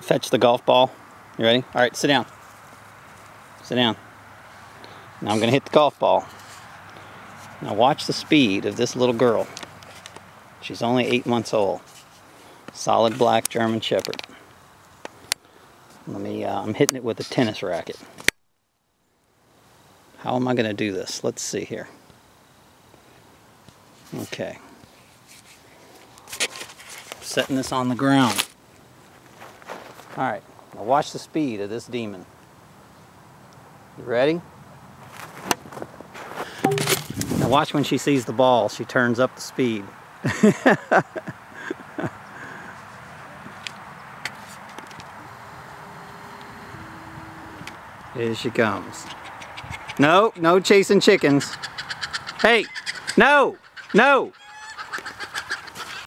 fetch the golf ball. You ready? All right, sit down. Sit down. Now I'm going to hit the golf ball. Now watch the speed of this little girl. She's only 8 months old. Solid black German Shepherd. I'm hitting it with a tennis racket. How am I going to do this? Let's see here. Okay. Setting this on the ground. Alright, now watch the speed of this demon. You ready? Now watch when she sees the ball, she turns up the speed. Here she comes. No, no chasing chickens. Hey, no, no.